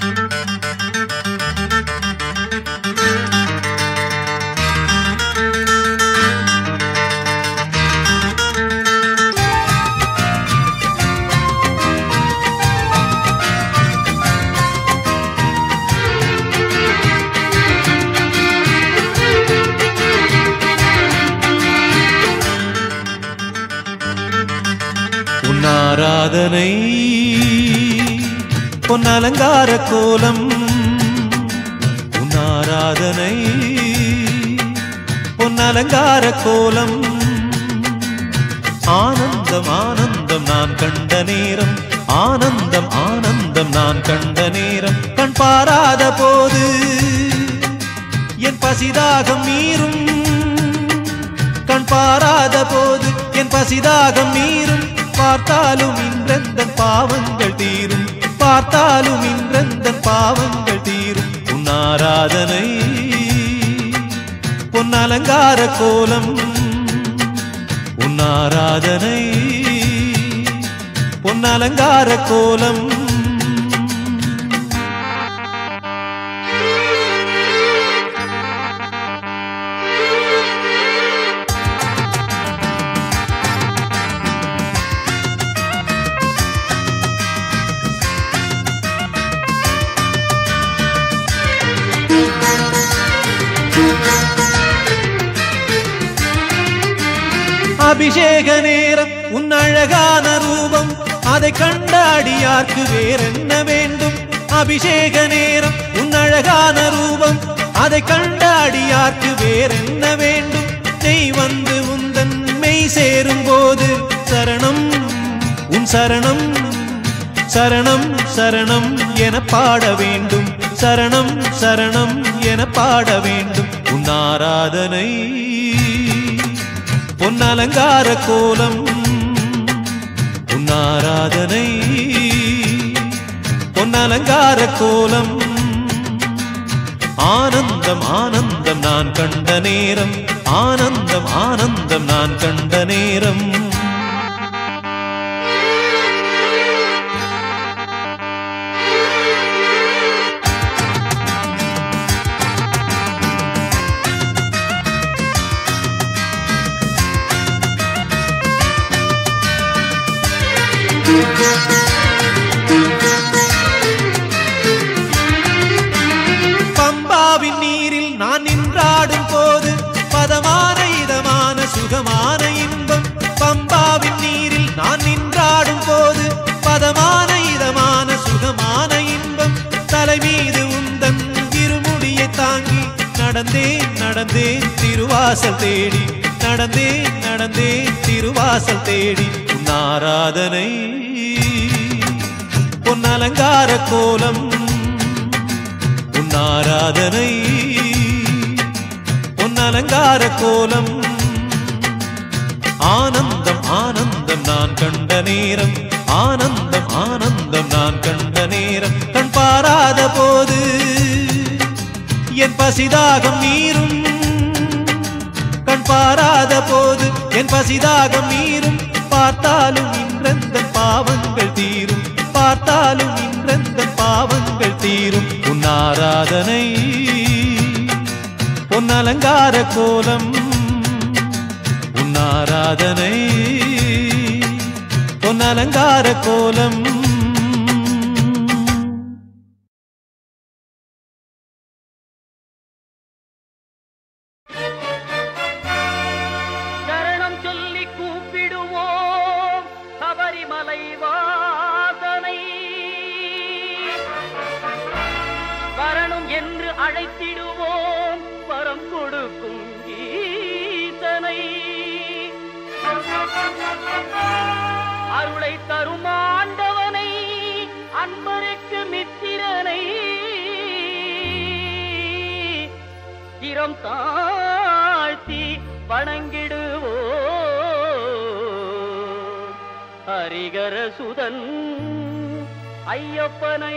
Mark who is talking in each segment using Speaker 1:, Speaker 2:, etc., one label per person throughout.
Speaker 1: ஆராதனை பொன்னலங்கார கோலம் உன் ஆராதனை பொன்னலங்கார கோலம் ஆனந்தம் ஆனந்தம் நான் கண்ட நேரம் ஆனந்தம் ஆனந்தம் நான் கண்ட நேரம் கண் பாராத போது என் பசிதாகம் மீறும் கண் பாராத போது என் பசிதாகம் மீறும் பார்த்தாலும் இன்றெந்தன் பாவங்கள் தீரும் பார்த்தாலும் இன்றெந்தன் பாவங்கள் தீரும் உன் ஆராதனை பொன்னலங்கார கோலம் உன் ஆராதனை பொன்னலங்கார கோலம் அபிஷேக நேரம் உன் அழகான ரூபம் அதை கண்டாடியார்க்கு வேறென்ன வேண்டும் அபிஷேக நேரம் உன் அழகான ரூபம் அதை கண்டாடியார்க்கு வேறென்ன வேண்டும் நெய் வந்து உந்தன் மெய் சேரும் போது சரணம் உன் சரணம் சரணம் சரணம் என பாட வேண்டும் சரணம் சரணம் என பாட வேண்டும் உன் ஆராதனை பொன்னலங்கார கோலம் உன் ஆராதனை பொன்னலங்கார கோலம் ஆனந்தம் ஆனந்தம் நான் கண்ட நேரம் ஆனந்தம் ஆனந்தம் நான் கண்ட நேரம் பம்பாவின் நீரில் நான் நின்றாடும் போது பதமான இதமான சுகமான இன்பம் பம்பாவின் நீரில் நான் நின்றாடும் போது பதமான இதமான சுகமான இன்பம் தலை மீது உந்தன் இருமுடியை தாங்கி நடந்தேன் நடந்தேன் திருவாசல் தேடி நடந்தேன் நடந்தேன் திருவாசல் தேடி உன் ஆராதனை பொன்னலங்கார கோலம் உன் ஆராதனை பொன்னலங்கார கோலம் ஆனந்தம் ஆனந்தம் நான் கண்ட நேரம் ஆனந்தம் ஆனந்தம் நான் கண்ட நேரம் கண் பாராத போது என் பசிதாகம் மீறும் கண் பாராத போது என் பசிதாகம் மீறும் பார்த்தாலும் இன்றெந்தன் பாவங்கள் தீரும் பார்த்தாலும் இன்றெந்தன் பாவங்கள் தீரும் உன் ஆராதனை பொன்னலங்கார கோலம் உன் ஆராதனை பொன்னலங்கார கோலம்
Speaker 2: அழைத்திடுவோம் வரம் கொடுக்கும் ஈசனை அருளை தரும் ஆண்டவனை அன்பருக்கு மித்திரனை சிரம் தாழ்த்தி வணங்கிடுவோம் ஹரிகர சுதன் ஐயப்பனை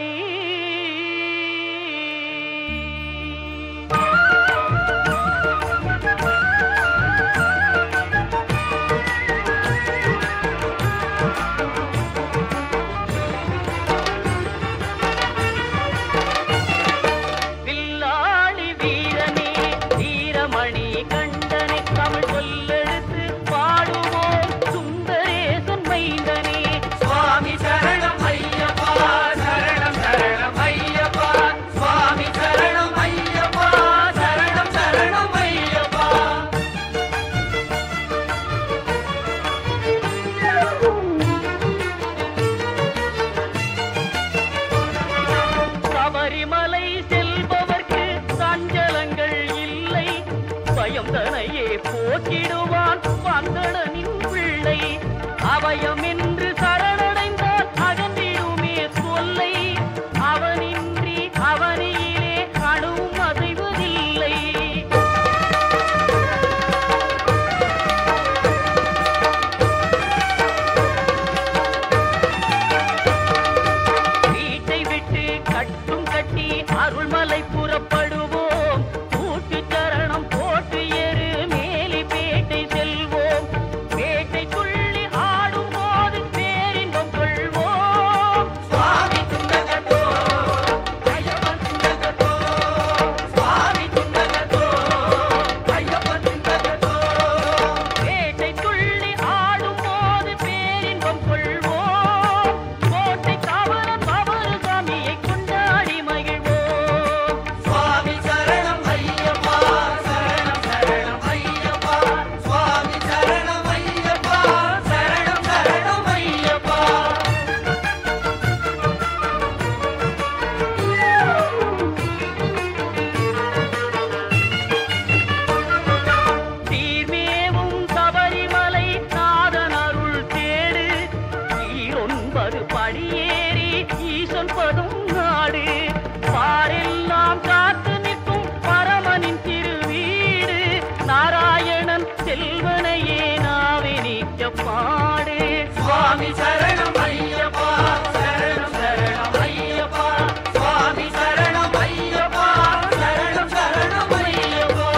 Speaker 2: முருகன் படும் நாடு பாரெல்லாம் காத்து நிற்கும் பரமனின் திருவீடு நாராயணன் செல்வனையே நாவே நீக்க பாடு சுவாமி சரணம் ஐயப்பா சரணம் சரணம் ஐயப்பா சுவாமி சரணம் ஐயப்பா சரணம் சரணம் ஐயப்பா.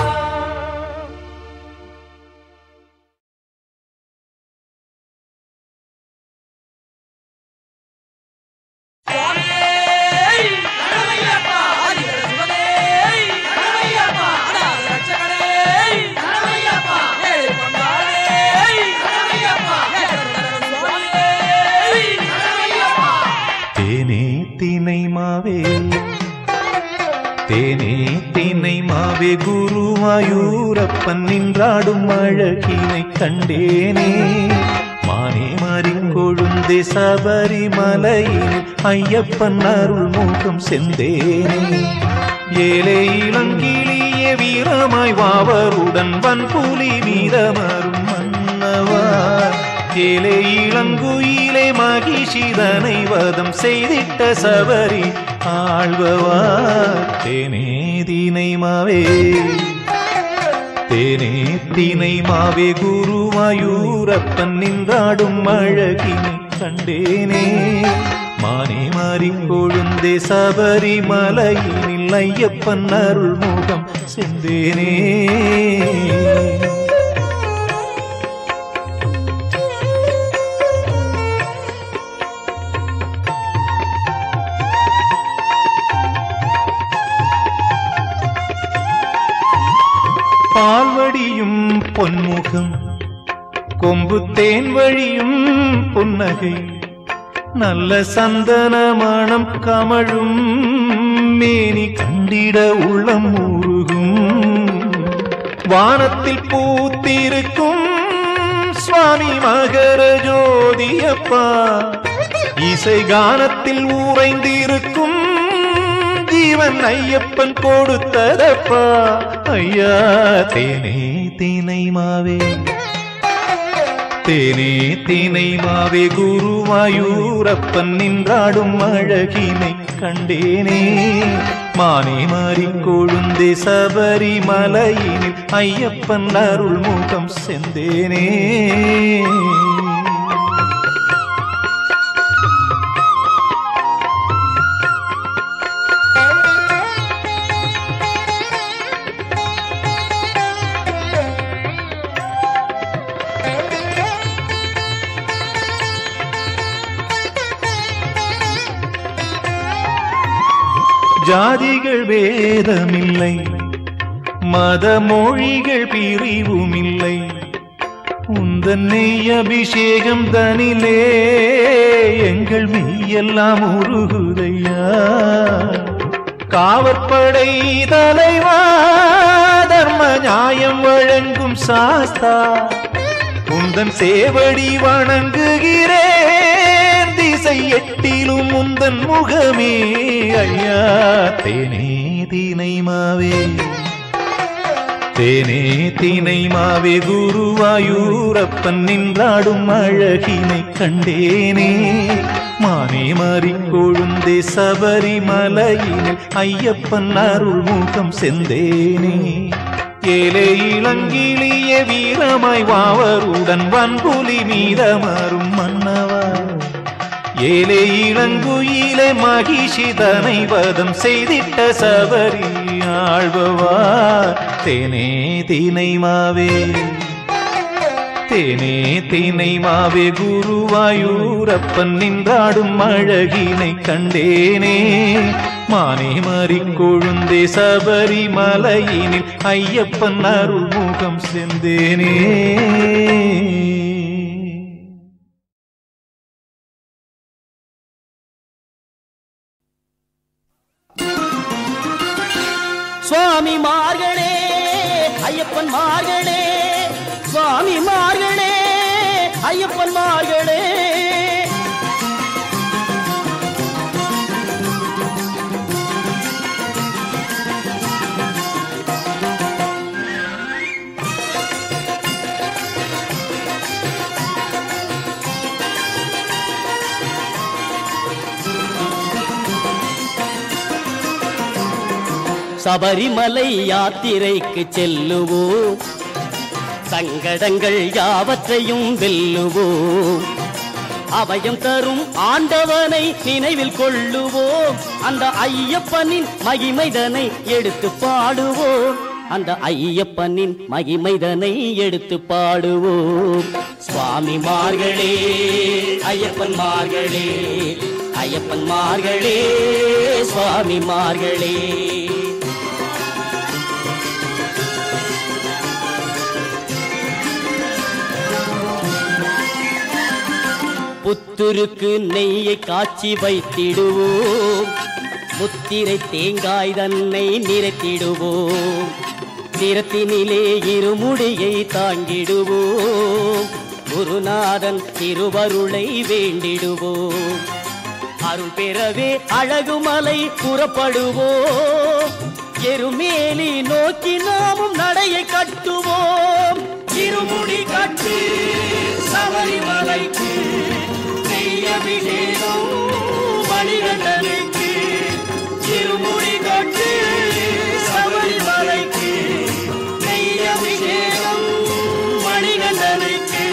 Speaker 1: தேனே தினை மாவே குருவாயூரப்பன் நின்றாடும் அழகினை கண்டேனே மானே மாறின் கொழுந்தே சபரிமலையில் ஐயப்பன் அருள் முகம் செந்தேனே ஏலே இளங்கிளிய வீரமாய் வாவருடன் வன்புலி வீரமரும் மன்னவா ஏலே இளங்குயிலே மகிஷிதனை வதம் செய்திட்ட சபரி ஆழ்வவா தேனே தினை மாவே தேனே தினை மாவே குருவாயூரப்பன் நின்றாடும் அழகினை கண்டேனே மானே மாறிக் கொழுந்தே சபரிமலையினில் ஐயப்பன் அருள் முகம் செந்தேனே பால்வடியும் பொன்முகம் கொம்பு தேன் வழியும் புன்னகை நல்ல சந்தன மணம் கமழும் மேனி கண்டிட உள்ளம் உருகும் வானத்தில் பூத்திருக்கும் சுவாமி மகர ஜோதியப்பா இசை கானத்தில் ஊரைந்திருக்கும் ஜீவன் ஐயப்பன் கொடுத்ததப்பா ஐயா தேனே தினை மாவே தேனே தினை மாவே குருவாயூரப்பன் நின்றாடும் அழகினை கண்டேனே மானே மாறிக் கொழுந்தே சபரிமலையினில் ஐயப்பன் அருள் முகம் செந்தேனே ஜாதிகள் வேதமில்லை மத மொழிகள் பிரிவுமில்லை உந்தன் நெய் அபிஷேகம் தனிலே எங்கள் மெய்யெல்லாம் உருகுதையா காவற்படை தலைவா தர்ம நியாயம் வழங்கும் சாஸ்தா உந்தன் சேவடி வணங்குகிறேன் திசை எட்டிலும் உந்தன் முகமே ஐயா தேனே தினை மாவே தேனே தினை மாவே குருவாயூரப்பன் நின்றாடும் அழகினை கண்டேனே மானே மாறிக் கொழுந்தே சபரிமலையினில் ஐயப்பன் அருள் முகம் செந்தேனே ஏலே இளங்கிளிய வீரமாய் வாவருடன் வன்புலி மீதமரும் மன்னவா ஏலே இளங்குயிலே மகிஷிதனை வதம் செய்திட்ட சபரி ஆழ்வவா தேனே தினை மாவே தேனே தினை மாவே குருவாயூரப்பன் நின்றாடும் அழகினை கண்டேனே மானே மாறிக் கொழுந்தே சபரிமலையினில் ஐயப்பன் அருள் முகம் செந்தேனே
Speaker 2: சுவாமி மார்களே ஐயப்பன் மார்களே சுவாமி மார்களே ஐயப்பன் மார்களே சபரிமலை யாத்திரைக்கு செல்லுவோம், சங்கடங்கள் யாவற்றையும் வெல்லுவோம். அபயம் தரும் ஆண்டவனை நினைவில் கொள்ளுவோம், அந்த ஐயப்பனின் மகிமைதனை எடுத்து பாடுவோம், அந்த ஐயப்பனின் மகிமைதனை எடுத்து பாடுவோம். சுவாமிமார்களே ஐயப்பன்மார்களே, ஐயப்பன்மார்களே சுவாமிமார்களே. புத்துருக்கு நெய்யை காய்ச்சி வைத்திடுவோம், முத்திரை தேங்காய் தன்னை நிறைத்திடுவோம், நிறத்தினிலே இருமுடியை தாங்கிடுவோம், குருநாதன் திருவருளை வேண்டிடுவோம். அருள் பெறவே அழகுமலை புறப்படுவோம், எருமேலி நோக்கி நாமும் நடையை கட்டுவோம். இருமுடி கட்டி சபரிமலைக்கு நெய்யபிஷேகம் மணிகண்டனுக்கு, இருமுடி கட்டி சபரிமலைக்கு நெய்யபிஷேகம் மணிகண்டனுக்கு.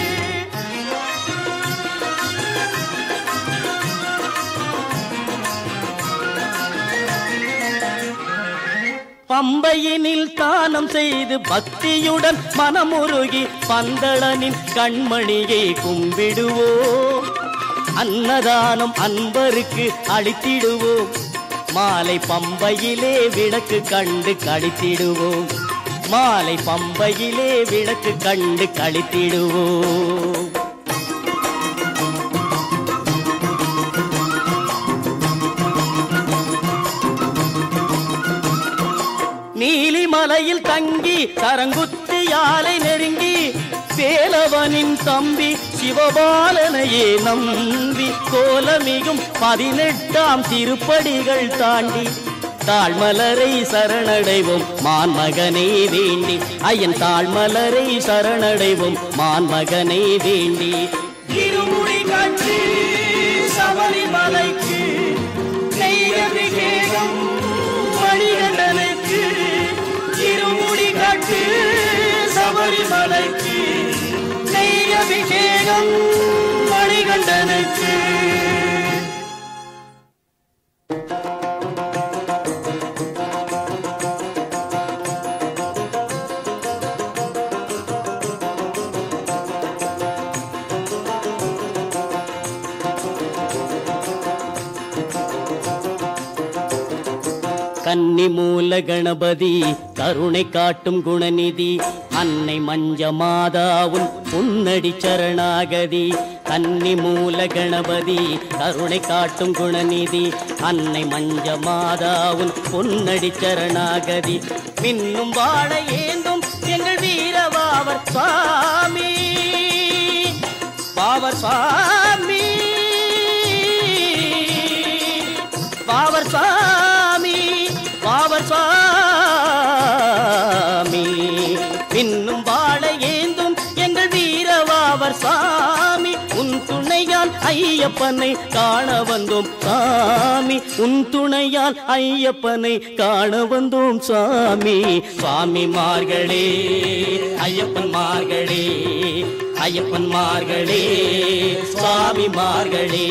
Speaker 2: பம்பையினில் தானம் செய்து பக்தியுடன் மனமுருகி பந்தளனின் கண்மணியை கும்பிடுவோம், அன்னதானம் அன்பருக்கு அளித்திடுவோம், மாலை பம்பையிலே விளக்கு கண்டு கழித்திடுவோம், மாலை பம்பையிலே விளக்கு கண்டு கழித்திடுவோம். நீலிமலையில் தங்கி சரங்குத்தி யாலை நெருங்கி வேலவனின் தம்பி சிவபாலனையே நம்பி கோலமிகும் 18ஆம் திருப்படிகள் தாண்டி தாழ்மலரை சரணடைவோம் மான்மகனை வேண்டி, ஐயன் தாழ்மலரை சரணடைவோம் மான்மகனை வேண்டி. இருமுடி காட்சி சபரிமலைக்கு நெய்யபிஷேகம் மணிகண்டனுக்கு, இருமுடி காட்டு சபரிமலைக்கு நெய்யபிஷேகம் மணிகண்டனுக்கு. கன்னி மூல கணபதி கருணை காட்டும் குணநிதி, அன்னை மஞ்ச மாதாவுன் பொன்னடி சரணாகதி. கன்னி மூல கணபதி கருணை காட்டும் குணநிதி, அன்னை மஞ்ச மாதாவுன் பொன்னடி சரணாகதி. மின்னும் வாழ ஏந்தும் எங்கள் வீரவாவர் சுவாமி, பாவர் சுவாமி, பாவர் சுவாமி, பாவர் சுவாமி. பின்னும் வாழ ஏந்தும் எங்கள் வீரவாவர் சாமி, உன் துணையால் ஐயப்பனை காண வந்தோம் சாமி, உன் துணையால் ஐயப்பனை காண வந்தோம் சாமி. சுவாமிமார்களே ஐயப்பன்மார்களே, ஐயப்பன்மார்களே சுவாமிமார்களே.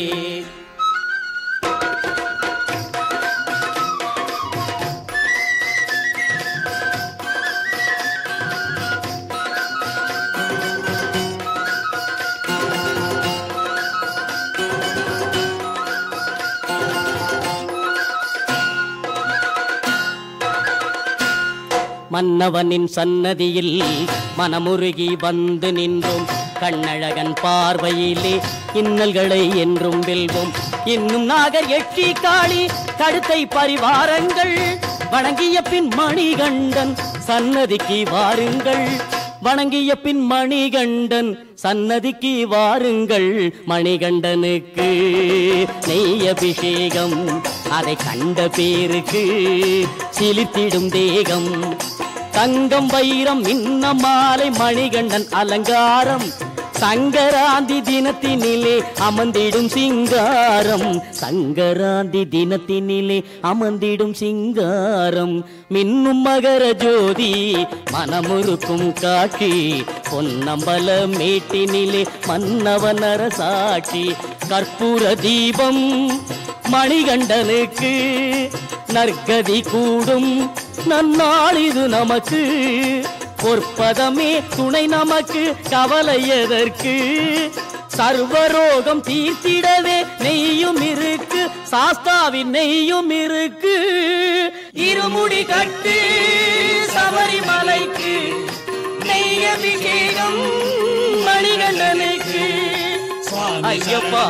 Speaker 2: மன்னவனின் சன்னதியில் மனமுருகி வந்து நின்றோம், கண்ணழகன் பார்வையிலே இன்னல்களை என்றும் வெல்வோம். இன்னும் நாகர் எட்டி காளி கடுத்தை பரிவாரங்கள் வணங்கிய பின் மணிகண்டன் சன்னதிக்கு வாருங்கள், வணங்கிய பின் மணிகண்டன் சன்னதிக்கு வாருங்கள். மணிகண்டனுக்கு நெய் அபிஷேகம் அதை கண்ட பேருக்கு சிலித்திடும் தேகம். தங்கம் வைரம் இன்ன மாலை மணிகண்டன் அலங்காரம் சங்கராந்தி தினத்தினிலே அமர்ந்திடும் சிங்காரம், சங்கராந்தி தினத்தினிலே அமர்ந்திடும் சிங்காரம். மின்னும் மகர ஜோதி மனமுருக்கும் காட்சி, பொன்னம்பல மேட்டினிலே மன்னவன் அரசாட்சி. கற்பூர தீபம் மணிகண்டனுக்கு நற்கதி கூடும் நன்னாள் இது நமக்கு. பொற்பதமே துணை நமக்கு கவலை எதற்கு, சர்வரோகம் தீர்த்திடவே நெய்யும் இருக்கு, சாஸ்தாவின் நெய்யும் இருக்கு. இருமுடி கட்டு சபரிமலைக்கு, நெய் அபிஷேகம் மணிகண்டனுக்கு. ஐயப்பா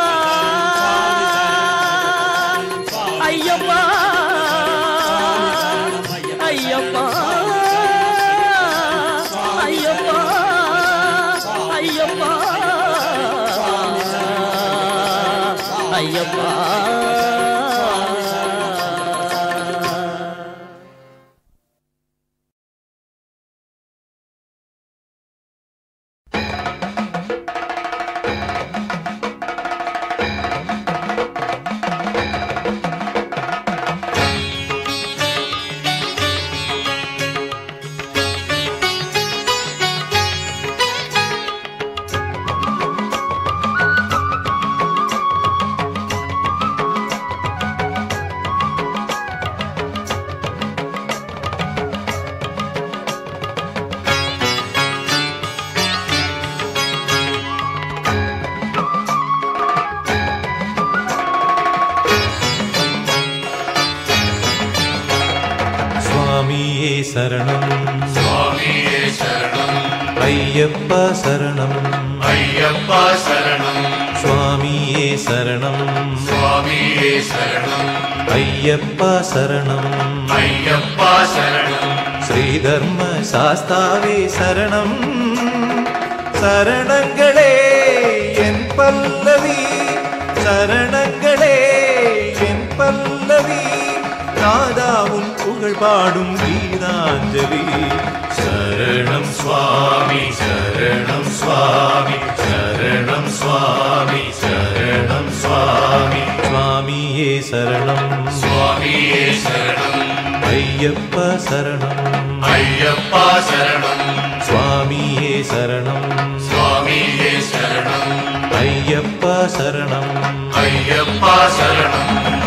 Speaker 2: ஐயப்பா ஐயப்பா ஐயப்பா ஐயப்பா ஐயப்பா.
Speaker 1: சரணம் சுவாமியே சரணம் ஐயப்பா சரணம் ஐயப்பா சரணம் சுவாமியே சரணம் சுவாமியே சரணம் ஐயப்பா சரணம் ஐயப்பா சரணம் ஸ்ரீதர்ம சாஸ்தாவே சரணம் சரணங்களே என் பல்லவி சரணங்களே என் பல்லவி நாதாவும் புகழ் பாடும் கீதாஞ்சலி சரணம் சுவாமி சரணம் சுவாமி சரணம் சுவாமி சரணம் சுவாமி சுவாமியே சரணம் சுவாமியே சரணம் ஐயப்பா சரணம் ஐயப்பா சரணம் சுவாமியே சரணம் சுவாமியே சரணம் ஐயப்பா சரணம் ஐயப்பா சரணம்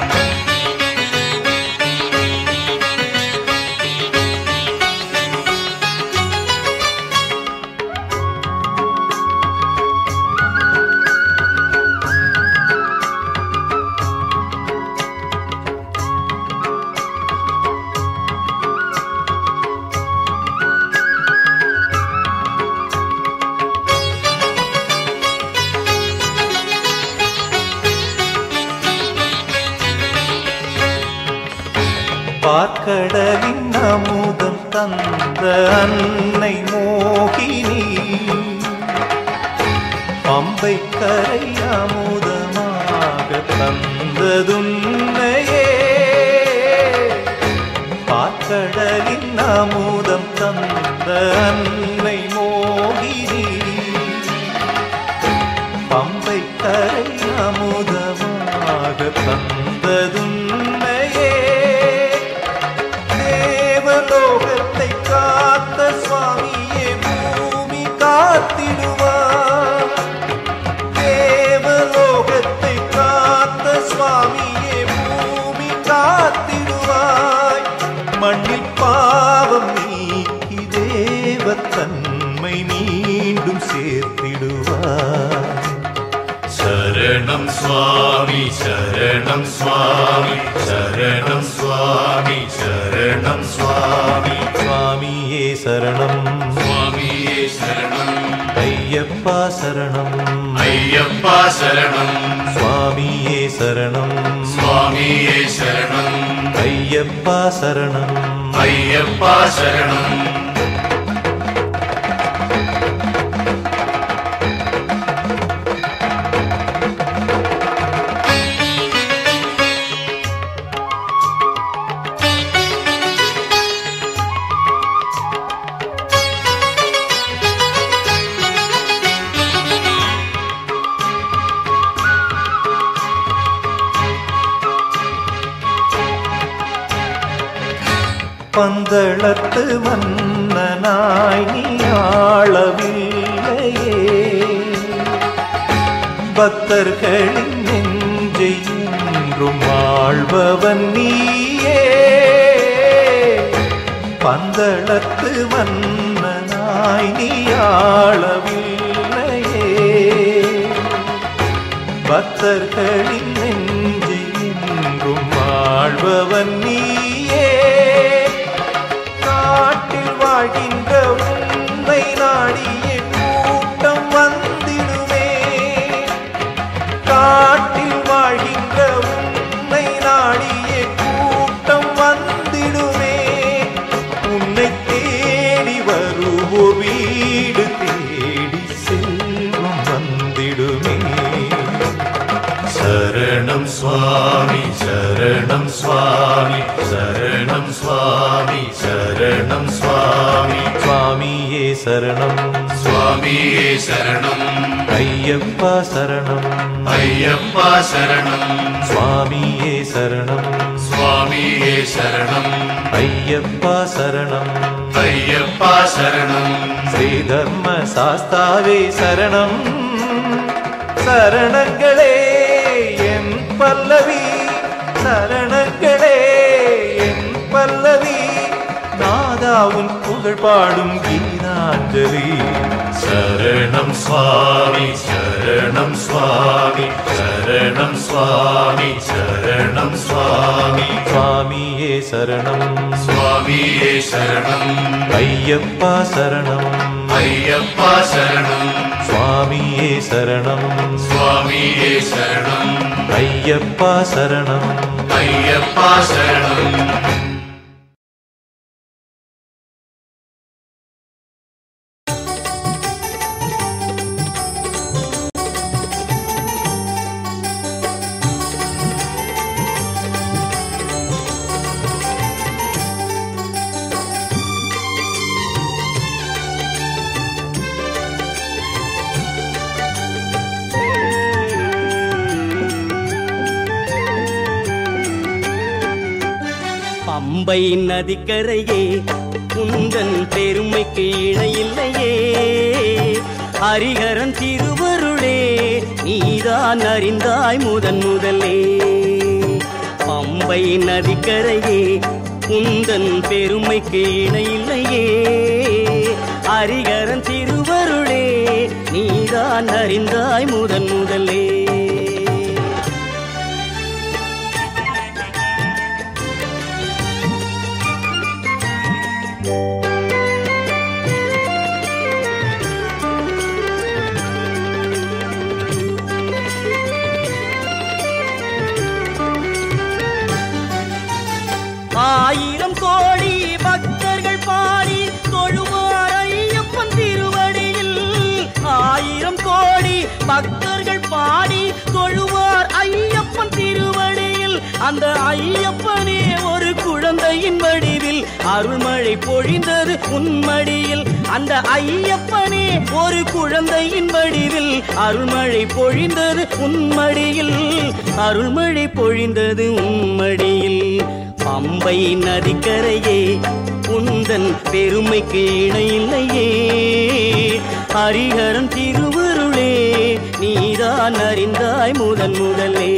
Speaker 1: பார்க்கடலின் அமுதம் தந்த அன்னை மோகினி பம்பை கரை அமுதமாக தந்ததுன்னையே பார்க்கடலின் அமுதம் தந்த அன்னை மோகினி பம்பை கரை அமுதமாக தந்ததுன்னையே தேவலோகத்தை காத்த சுவாமியே பூமி காத்திடுவார் தேவலோகத்தை காத்த சுவாமியே பூமி காத்திடுவாய் மண்ணில் பாவம் நீக்கி தேவத்தன்மை மீண்டும் சேர்த்திடுவாய் சரணம் சுவாமி சரணம் சுவாமி சரணம் சுவாமி சரணம் சுவாமி சுவாமியே சரணம் சுவாமியே சரணம் ஐயப்பா சரணம் ஐயப்பா சரணம் சுவாமியே சரணம் சுவாமியே சரணம் ஐயப்பா சரணம் ஐயப்பா சரணம் பந்தளத்து மன்னனாய் நீ ஆளவில்லையே, பக்தர்களின் நெஞ்சை என்றும் ஆள்பவன் நீயே. பந்தளத்து மன்னனாய் நீ ஆளவில்லையே, பக்தர்களின் நெஞ்சை என்றும் ஆள்பவன் நீயே. காட்டில் வாழ்கின்ற உன்னை நாடிய கூட்டம் வந்திடுமே, காட்டில் வாழ்கின்ற உன்னை நாடிய கூட்டம் வந்திடுமே. உன்னை தேடி வருவோர் வீடு தேடி செல்வம் வந்திடுமே. சரணம் சுவாமி சரணம் சுவாமி சரணம் சுவாமி சரணம் சுவாமி. சுவாமியே சரணம்
Speaker 3: சுவாமியே சரணம்.
Speaker 1: ஐயப்பா சரணம்
Speaker 3: ஐயப்பா சரணம்.
Speaker 1: சுவாமியே சரணம்
Speaker 3: சுவாமியே சரணம்.
Speaker 1: ஐயப்பா சரணம்
Speaker 3: ஐயப்பா சரணம்.
Speaker 1: ஸ்ரீ தர்ம சாஸ்தாவே சரணம். சரணங்களே என் பல்லவி, சரணங்களே என் பல்லவி, நாதாவுன் புகழ் பாடும் கீதாஞ்சலி.
Speaker 3: சரணம் சுவாமி சரணம் சுவாமி சரணம் சுவாமி சரணம் சுவாமி.
Speaker 1: சுவாமியே சரணம்
Speaker 3: சுவாமியே சரணம்.
Speaker 1: ஐயப்பா சரணம்
Speaker 3: ஐயப்பா சரணம்.
Speaker 1: சுவாமியே சரணம்
Speaker 3: சுவாமியே சரணம்.
Speaker 1: ஐயப்பா சரணம்
Speaker 3: ஐயப்பா சரணம்.
Speaker 2: பம்பை நதிக்கரையே உந்தன் பெருமைக்கு இணையில்லையே, ஹரிஹரன் திருவருளே நீதான் அறிந்தாய் முதன் முதலே. பம்பை நதிக்கரையே உந்தன் பெருமைக்கு இணையில்லையே, ஹரிஹரன் திருவருளே நீதான் அறிந்தாய் முதன் முதலே. ஆயிரம் கோடி பக்தர்கள் பாடி தொழுவார் ஐயப்பன் திருவடியில், ஆயிரம் கோடி பக்தர்கள் பாடி தொழுவார் ஐயப்பன் திருவடியில். அந்த ஐயப்பனே ஒரு குழந்தையின் வடிவில் அருள்மழை பொழிந்தது உன்மடியில். அந்த ஐயப்பனே ஒரு குழந்தையின் வடிவில் அருள்மழை பொழிந்தது உன்மடியில், அருள்மழை பொழிந்தது உன்மடியில். பம்பை நதிக்கரையே உந்தன் பெருமைக்கு இணையில்லையே, ஹரிஹரன் திருவருளே நீதான் அறிந்தாய் முதன் முதலே.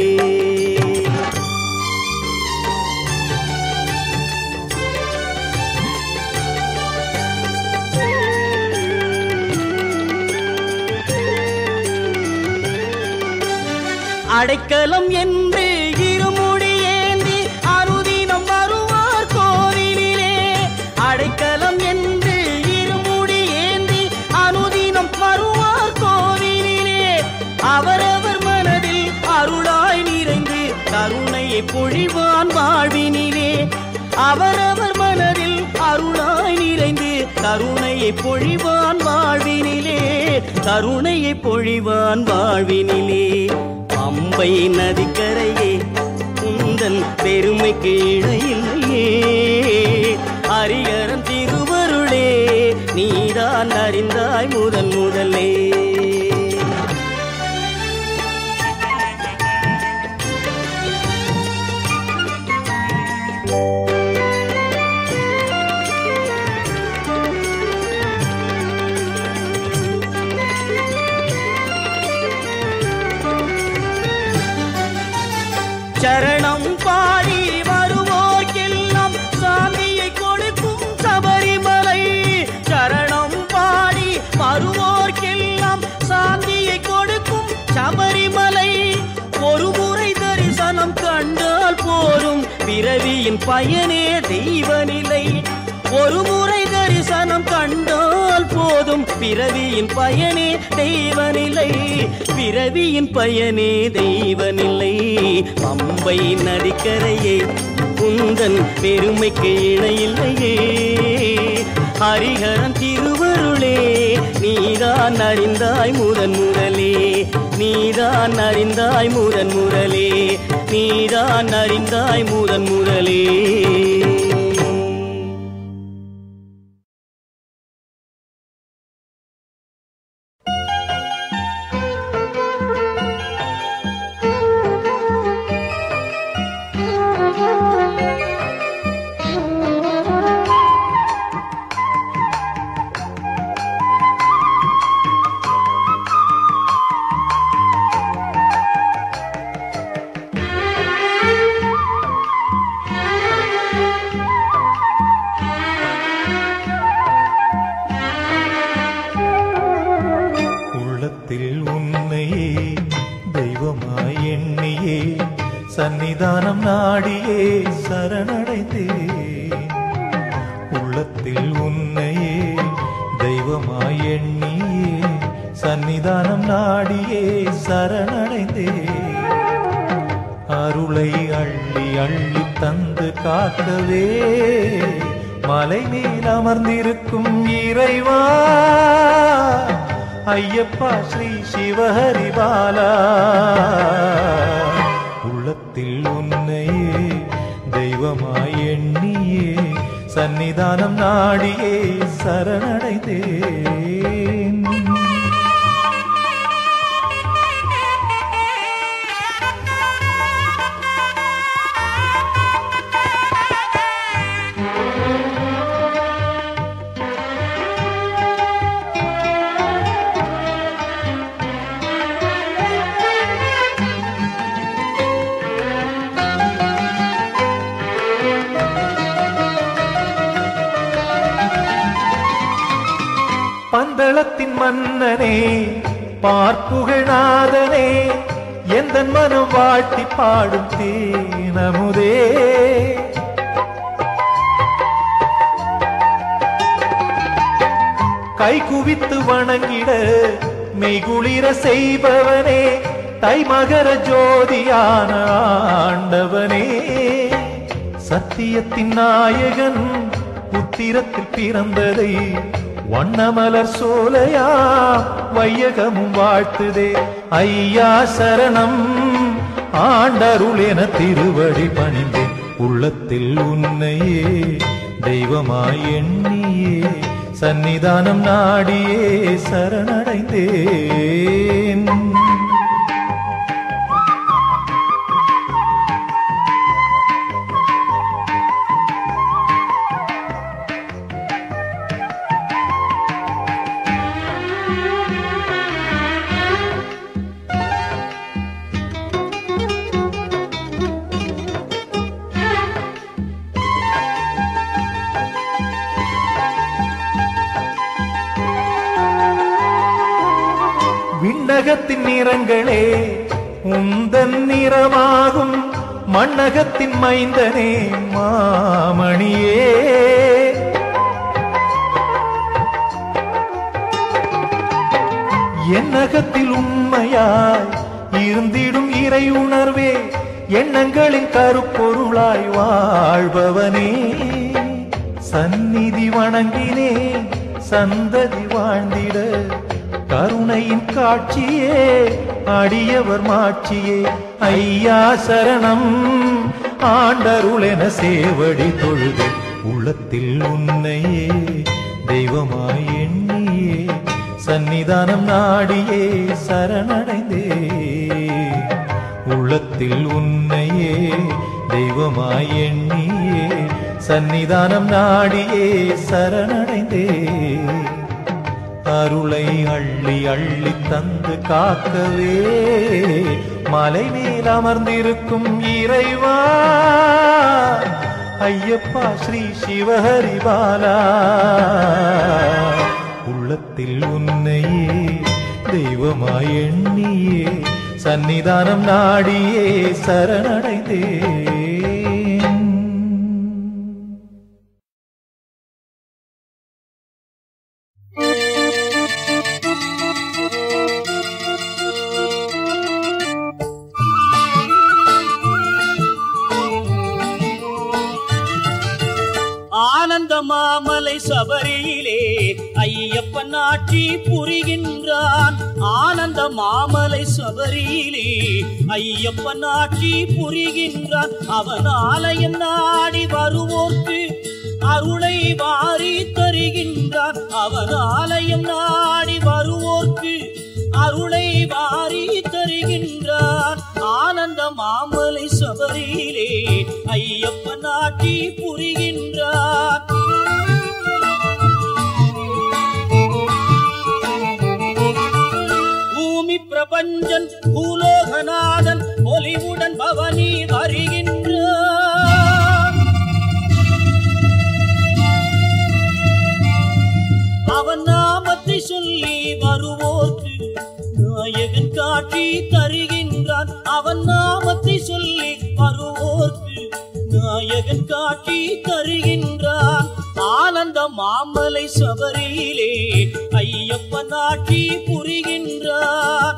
Speaker 2: அடைக்கலம் என்று இருமுடி ஏந்தி அனுதினம் வருவார் கோவிலிலே, அடைக்கலம் என்று இருமுடி ஏந்தி அனுதினம் வருவார் கோவிலிலே. அவரவர் மனதில் அருளாய் நிறைந்து கருணையை பொழிவான் வாழ்வினிலே, அவரவர் மனதில் அருளாய் நிறைந்து கருணையை பொழிவான் வாழ்வினிலே, கருணையை பொழிவான் வாழ்வினிலே. பம்பை நதிக்கரையே உந்தன் பெருமைக்கு இணையில்லையே, ஹரிஹரன் திருவருளே நீதான் அறிந்தாய் முதன் முதலே. சரணம் பாடி வருவோர்க்கெல்லாம் சாந்தியை கொடுக்கும் சபரிமலை. சரணம் பாடி வருவோர்க்கெல்லாம் சாந்தியை கொடுக்கும் சபரிமலை. ஒரு முறை தரிசனம் கண்டால் போதும் பிறவியின் பயனே தெய்வநிலை. ஒரு முறை தரிசனம் கண்டால் போதும் பிறவியின் பயனே தெய்வநிலை. பிறவியின் பயனே தெய்வநிலை. பம்பை நதிக்கரையே குந்தன் பெருமைக்கு இணையில்லையே. ஹரிஹரன் திருவருளே நீதான் அறிந்தாய் முதன் முதலே. நீதான் அறிந்தாய் முதன் முதலே. நீதான் அறிந்தாய் முதன் முதலே.
Speaker 4: சன்னிதானம் நாடியே சரணடைந்தேன். உள்ளத்தில் உன்னையே தெய்வமாய் எண்ணியே சன்னிதானம் நாடியே சரணடைந்தேன். அருளை அள்ளி அள்ளி தந்து காக்கவே மலை மேல் அமர்ந்திருக்கும் இறைவா ஐயப்பா ஸ்ரீ சிவஹரிபாலா. உள்ளத்தில் உன்னையே தெய்வமாய் எண்ணியே சன்னிதானம் நாடியே சரணடைந்தேன். பந்தளத்தின் மன்னனே பார்ப்புகழ்நாதனே எந்தன் மனம் வாழ்த்தி பாடும் தேனமுதே. கை குவித்து வணங்கிட மெய்குளிர செய்பவனே தைமகர ஜோதியான ஆண்டவனே. சத்தியத்தின் நாயகன் புத்திரத்தில் பிறந்ததை வண்ணமலர் சோலையா வையகமும் வாழ்த்துதே. ஐயா சரணம் ஆண்டருள் என திருவடி பணிந்தேன். உள்ளத்தில் உன்னையே தெய்வமாய் எண்ணியே சன்னிதானம் நாடியே சரணடைந்தேன். விண்ணகத்தின் நிறங்களே உந்தன் நிறமாகும் மண்ணகத்தின் மைந்தனே மாமணியே. என்னகத்தில் உண்மையாய் இருந்திடும் இறை உணர்வே எண்ணங்களின் கருப்பொருளாய் வாழ்பவனே. சந்நிதி வணங்கினே சந்ததி வாழ்ந்திட கருணையின் காட்சியே அடியவர் மாட்சியே. ஐயா சரணம் ஆண்டருள் என சேவடி தொழுது. உள்ளத்தில் உன்னையே தெய்வமாய் எண்ணியே சன்னிதானம் நாடியே சரணடைந்தே. உள்ளத்தில் உன்னையே தெய்வமாய் எண்ணியே சன்னிதானம் நாடியே சரணடைந்தே. அருளை அள்ளி அள்ளி தந்து காக்கவே மலை மேல் அமர்ந்திருக்கும் இறைவா ஐயப்பா ஸ்ரீ சிவஹரிபாலா உள்ளத்தில் உன்னையே தெய்வமாய் எண்ணியே சந்நிதானம் நாடியே சரணடைந்தேன்.
Speaker 2: ஆனந்த மாமலை சபரியிலே ஐயப்பன் ஆட்சி புரிகின்றான். ஆனந்த மாமலை சபரியிலே ஐயப்பன் ஆட்சி புரிகின்றான். அவன் ஆலயம் நாடி வருவோர்க்கு அருளை வாரி தருகின்றான். அவன் ஆலயம் நாடி வருவோர்க்கு அருளை வாரி தருகின்றான். ஆனந்த மாமலை சபரியிலே ஐயப்பன் ஆட்சி புரிகின்றான். பூமி பிரபஞ்சன் பூலோகநாதன் ஒலிவுடன் பவனி வருகின்றான். அவன் நாமத்தை சொல்லி வருவோர்க்கு நாயகன் காட்சி தருகின்றான். அவன் நாமத்தை சொல்லி வருவோர்க்கு நாயகன் காட்சி தருகின்றான். ஆனந்த மாமலை சபரியிலே ஐயப்பன் ஆட்சி புரிகின்றான்.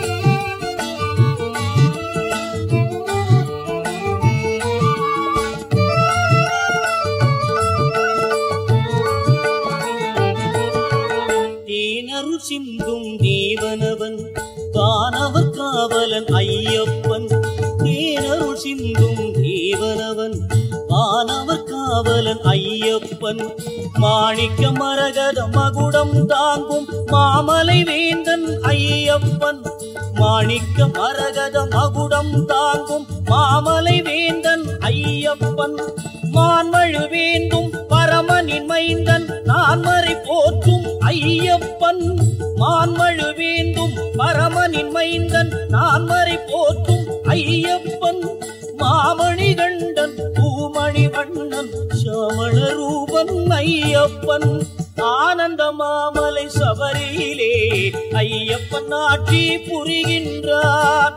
Speaker 2: தேனருள் சிந்தும் தேவனவன் வானவர் காவலன் ஐயப்பன். தேனருள் சிந்தும் தேவனவன் வானவர் காவலன் ஐயப்பன். மாணிக்க மரகத மகுடம் தாங்கும் மாமலை வேந்தன் ஐயப்பன். மாணிக்க மரகத மகுடம் தாங்கும் மாமலை வேந்தன் ஐயப்பன். மான்மழு வேந்தும் பரமனின் மைந்தன் நான்மறை போற்றும் ஐயப்பன். மான்மழு வேந்தும் பரமனின் மைந்தன் நான்மறை போற்றும் ஐயப்பன். மாமணி கண்டன் பூமணி வண்ணன் சாமள ரூபன் ஐயப்பன். ஆனந்த மாமலை சபரியிலே ஐயப்பன் ஆட்சி புரிகின்றான்.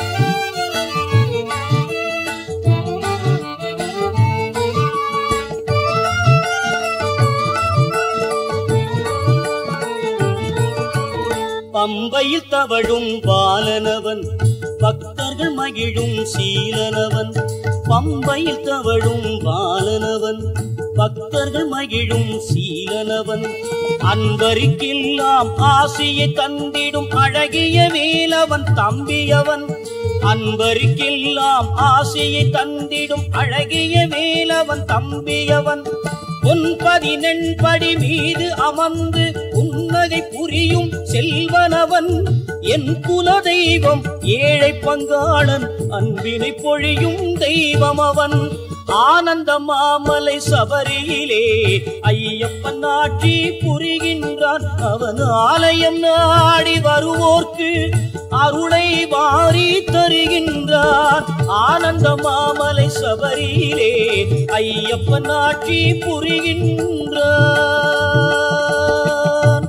Speaker 2: பம்பையில் தவழும் பாலனவன் பக்தர்கள் மகிழும் சீலனவன். பம்பையில் தவழும் பாலனவன் பக்தர்கள் மகிழும் சீலனவன். அன்பருக்கெல்லாம் ஆசையை தந்திடும் அழகிய வேலவன் தம்பியவன். அன்பருக்கெல்லாம் ஆசையை தந்திடும் அழகிய வேலவன் தம்பியவன். உன் 14 மீது அமர்ந்து உன்னகை புரியும் செல்வனவன். என் குல தெய்வம் ஏழை பங்காளன் அன்பினை பொழியும் தெய்வம் அவன். ஆனந்த மாமலை சபரியிலே ஐயப்பன் ஆட்சி புரிகின்றான். அவன் ஆலயம் நாடி வருவோர்க்கு அருளை வாரி தருகின்றான். ஆனந்த மாமலை சபரியிலே ஐயப்பன் ஆட்சி புரிகின்றான்.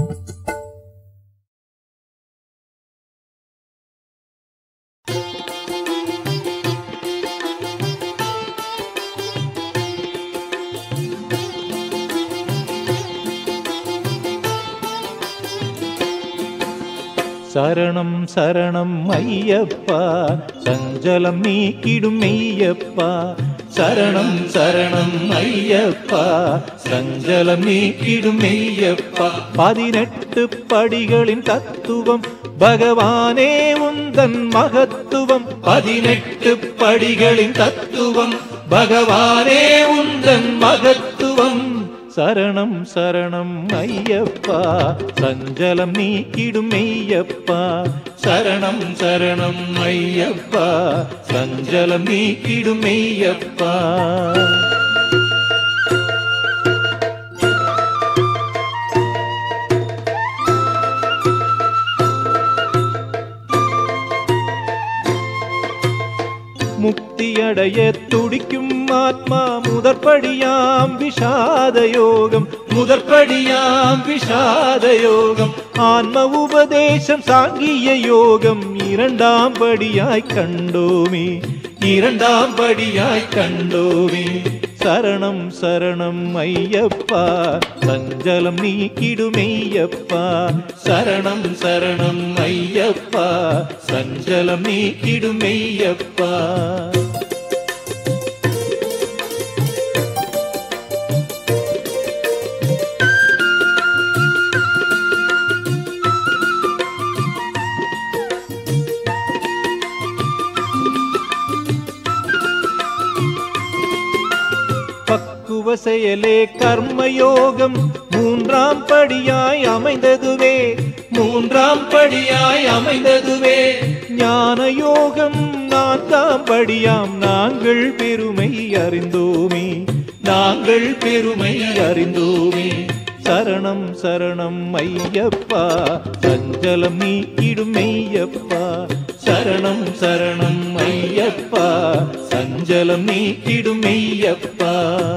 Speaker 4: சரணம் சரணம் ஐயப்பா சஞ்சலம் நீக்கிடும் மெய்யப்பா. சரணம் சரணம் ஐயப்பா சஞ்சலம் நீக்கிடும் மெய்யப்பா. 18 படிகளின் தத்துவம் பகவானே உந்தன் மகத்துவம். 18 படிகளின் தத்துவம் பகவானே உந்தன் மகத்துவம். சரணம் சரணம் ஐயப்பா சஞ்சலம் நீக்கிடும் மெய்யப்பா. சரணம் சரணம் ஐயப்பா சஞ்சலம் நீக்கிடும் மெய்யப்பா. முக்தியடைய துடிக்கும் ஆத்மா முதற்படியாம் விஷாத யோகம், முதற்படியாம் விஷாத யோகம். ஆன்ம உபதேசம் சாங்கிய யோகம் இரண்டாம் படியாய் கண்டோமே, இரண்டாம் படியாய் கண்டோமே. சரணம் சரணம் ஐயப்பா, சஞ்சலம் நீக்கிடுமெய்யப்பா. சரணம் சரணம் ஐயப்பா, சஞ்சலம் நீக்கிடுமெய்யப்பா. பக்குவ செயலே கர்மயோகம் மூன்றாம் படியாய் அமைந்ததுவே, மூன்றாம் படியாய் அமைந்ததுவே. ஞான யோகம் நான்காம் படியாம் நாங்கள் பெருமை அறிந்தோமே, நாங்கள் பெருமை அறிந்தோமே. சரணம் சரணம் ஐயப்பா, சஞ்சலம் நீக்கிடுமெய்யப்பா. சரணம் சரணம் ஐயப்பா, சஞ்சலம் நீக்கிடுமெய்யப்பா.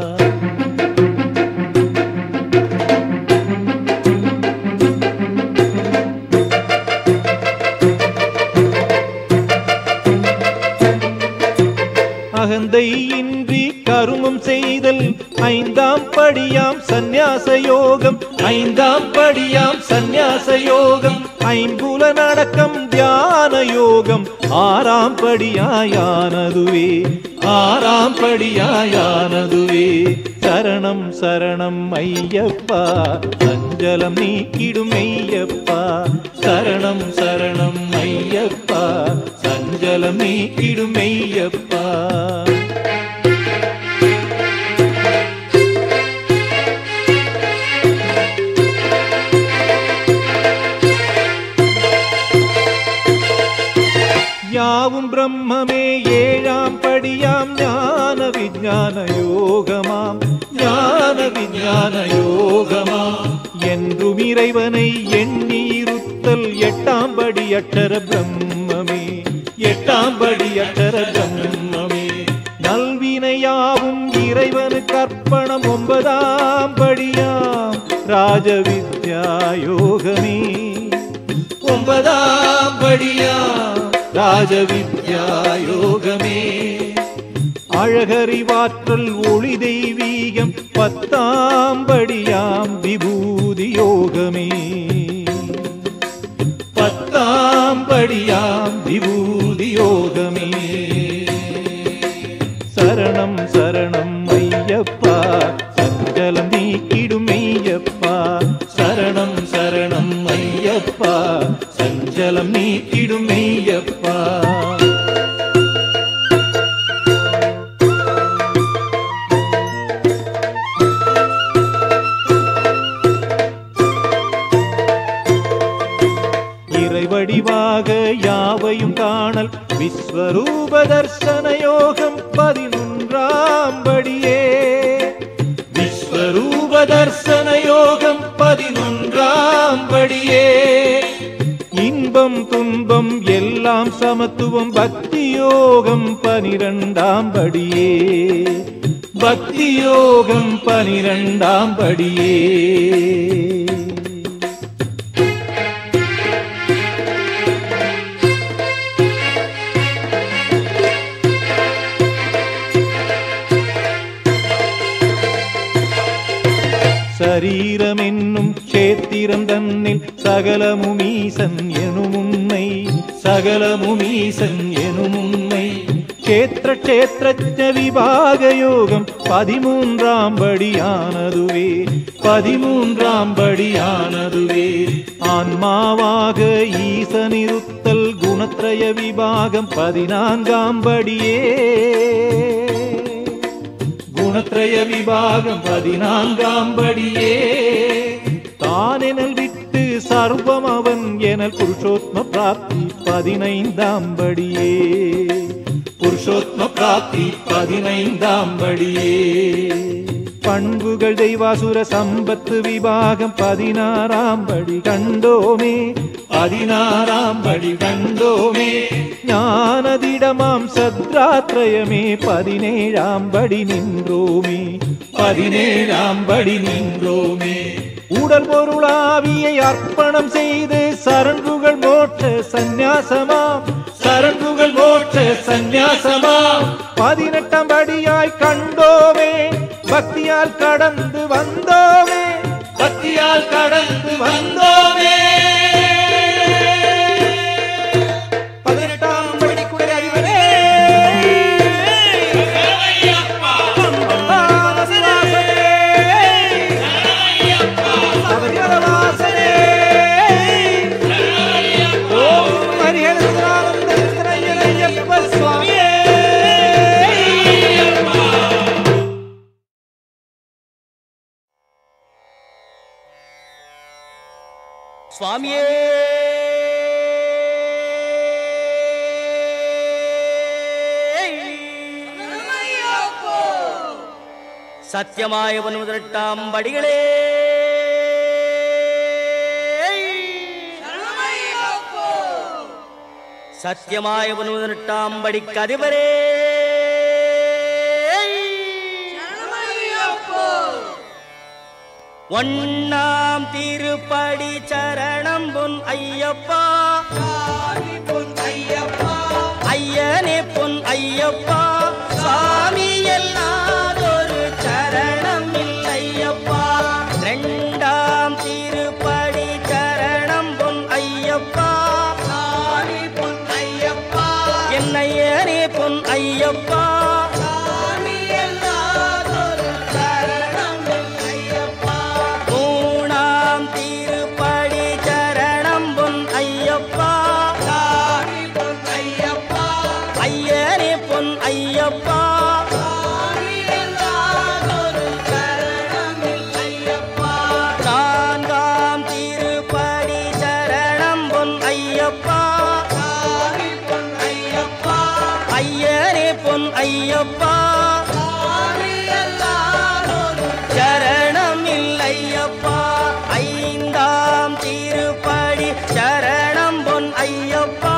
Speaker 4: அகந்தை இன்றி கருமம் செய்தல் ஐந்தாம் படியாம் சந்நியாச யோகம், ஐந்தாம் படியாம் சந்நியாச யோகம். ஐம்புலனடக்கம் தியான யோகம் ஆறாம் படியாயானதுவே, ஆறாம் படியாயானதுவே. சரணம் சரணம் ஐயப்பா, சஞ்சலம் நீக்கிடுமெய்யப்பா. சரணம் சரணம் ஐயப்பா, சஞ்சலம் நீக்கிடுமெய்யப்பா. யாவும் பிரம்மமே ஏழாம் படியாம் ஞான விஞ்ஞான யோகமாம், ஞான விஞ்ஞான யோகமாம். என்றும் இறைவனை எண்ணி இருத்தல் எட்டாம் படி அட்டர பிரம்மமே, எட்டாம் படி அட்டர பிரம்மமே. நல்வினையாவும் இறைவனுக்கு அர்ப்பணம் ஒன்பதாம் படியாம் ராஜவித்யா யோகமே, ஒன்பதாம் படியாம் ராஜவித்யா யோகமே. அழகறிவாற்றல் ஒளி தெய்வீகம் பத்தாம் படியாம் விபூதி யோகமே, பத்தாம் படியாம் விபூதி யோகமே. சரணம் சரணம் ஐயப்பா, சஞ்சலம் நீக்கிடுமெய்யப்பா. சரணம் சரணம் ஐயப்பா, சஞ்சலம் நீக்கிடுமெய்யப்பா. இறைவடிவாக யாவையும் காணல் விஸ்வரூப தர்சன யோகம் 11ஆம் படியே, விஸ்வரூப தர்சன யோகம் 11ஆம் படியே. இன்பம் துன்பம் எல்லாம் சமத்துவம் பக்தி யோகம் 12ஆம் படியே, பக்தி யோகம் 12ஆம் படியே. சரீரம் என்னும் சேத்திரம் தன்னில் சகலமுமீசன் எனும் உண்மை, சகலமுமீசன் எனும் உண்மை. கேத்திர கேத்திரஜ விபாக யோகம் 13ஆம் படியானதுவே, 13ஆம் படியானதுவே. ஆன்மாவாக ஈசனிருத்தல் குணத்ரய விபாகம் 14ஆம் படியே, குணத்ரய விபாகம் 14ஆம் படியே. தானெனல் விட்டு சர்வம் அவன் எனல் புருஷோத்ம பிராப்தி 15ஆம் படியே, புருஷோத்ம பிராப்தி 15ஆம் படியே. பண்புகள் தெய்வாசுர சம்பத்து விபாகம் 16ஆம் படி கண்டோமே 16ஆம் படி கண்டோமே ஞானதிடமாம் சத்ராத்ரயமே 17ஆம் படி நின்றோமே 17ஆம் படி நின்றோமே உடல் பொருளாவியை அர்ப்பணம் செய்து சரண்புகள் மோட்ச சந்நியாசமாம் சரண்புகள் மோட்ச சந்நியாசமாம் 18ஆம் படியாய் கண்டோமே பக்தியால் கடந்து வந்தோமே பக்தியால் கடந்து வந்தோமே 18ஆம் படி குடை அறிவனே
Speaker 2: சுவாமியே சத்தியமாய 18ஆம் படிகளே சத்தியமாய 18ஆம் படிக்கு அதிபரே ஒண்ணாம் திருப்படி சரணம் பொன் ஐயப்பா ஐயனே பொன் ஐயப்பா சாமி எல்லாதொரு சரணம் இல்லையப்பா 2ஆம் திருப்படி சரணம் பொன் ஐயப்பா என்னையனே பொன் ஐயப்பா 3ஆம் திருப்படி சரணம் பொன் ஐயப்பா ஐயனே பொன் ஐயப்பா 4ஆம் திருப்படி சரணம் பொன் ஐயப்பா ஐயனே பொன் ஐயப்பா சரணம் இல்லையப்பா 5ஆம் திருப்படி சரணம் பொன் ஐயப்பா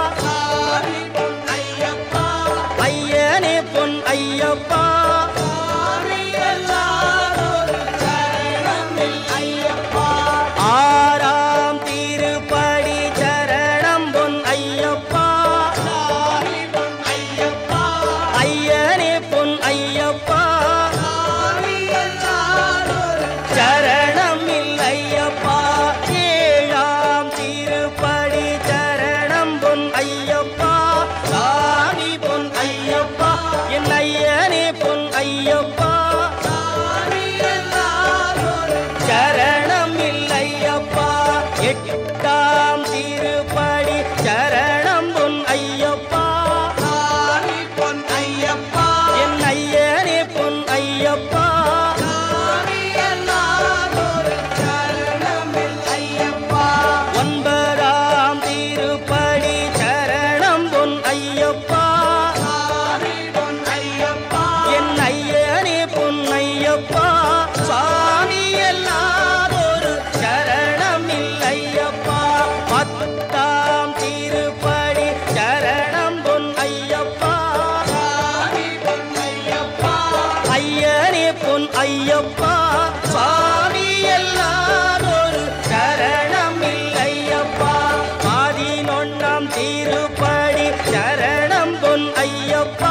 Speaker 2: ஐயனே பொன் ஐயப்பா 6ஆம் திருப்படி சரணம் பொன் ஐயப்பா ஐயனே பொன் ஐயப்பா சரணம் இல்லையப்பா 7ஆம் திருப்படி சரணம் பொன் ஐயப்பா சாமி பொன் ஐயப்பா என் ஐயனே பொன் ஐயப்பா சரணம் இல்லையப்பா 8ஆம் திருப்படி சரணம் பொன் ஐயப்பா என் ஐயனே பொன் ஐயப்பா 9ஆம் திருப்படி சரணம் பொன் ஐயப்பா என் ஐயனே பொன் ஐயப்பா சாமி எல்லாதொரு சரணம் இல்லையப்பா 10ஆம் திருப்படி சரணம் பொன் ஐயப்பா ஐயனே பொன் ஐயப்பா சாமி எல்லாதொரு சரணம் இல்லையப்பா 11ஆம் திருப்படி சரணம் பொன் ஐயப்பா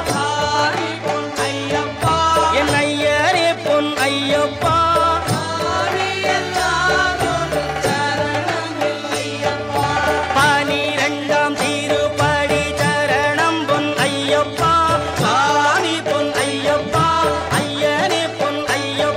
Speaker 2: என் ஐயனே பொன் ஐயப்பா 12ஆம் திருப்படி சரணம் பொன் ஐயப்பா சாமி பொன் ஐயப்பா ஐயனே பொன் ஐயப்பா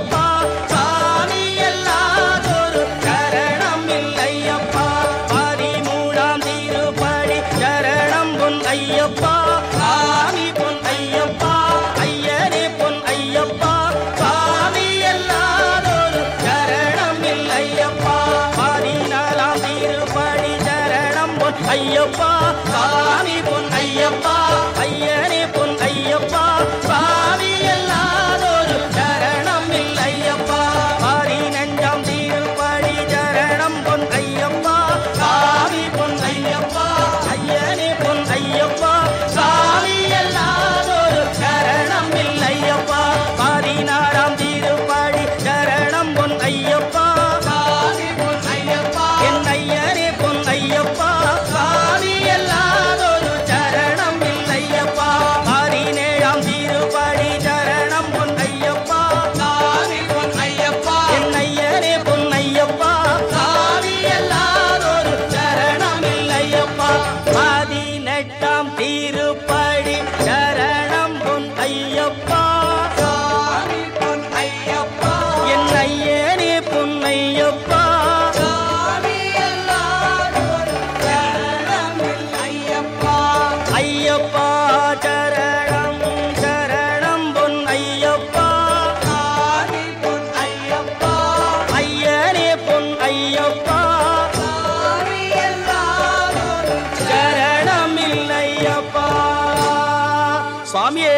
Speaker 2: சுவாமியே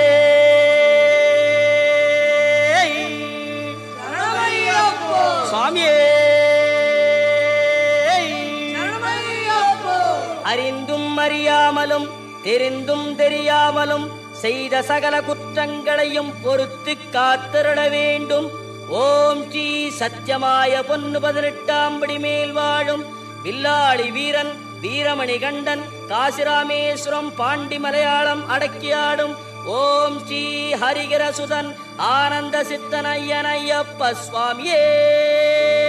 Speaker 2: சுவாமியே அறிந்தும் அறியாமலும் தெரிந்தும் தெரியாமலும் செய்த சகல குற்றங்களையும் பொறுத்து காத்திருட வேண்டும். ஓம் ஸ்ரீ சத்தியமாய பொன்னு 18ஆம் படி மேல் வாழும் வில்லாளி வீரன் வீரமணி கண்டன் காசிராமேஸ்வரம் பாண்டி மலையாளம் அடக்கியாடும் ஓம் ஸ்ரீ ஹரிகரசுதன் ஆனந்த சித்தன் ஐயன் ஐயப்ப சுவாமியே.